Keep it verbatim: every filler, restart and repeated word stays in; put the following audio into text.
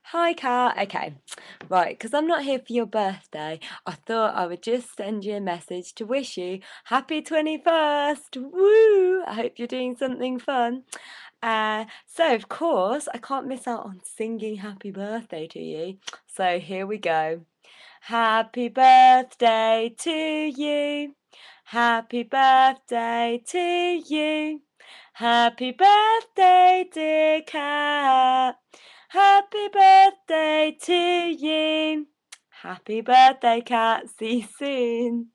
Hi, Kat. Okay, right, because I'm not here for your birthday, I thought I would just send you a message to wish you happy twenty-first. Woo! I hope you're doing something fun. Uh, so, of course, I can't miss out on singing happy birthday to you. So, here we go. Happy birthday to you. Happy birthday to you. Happy birthday, dear Cat. Happy birthday to you. Happy birthday, Cat. See you soon.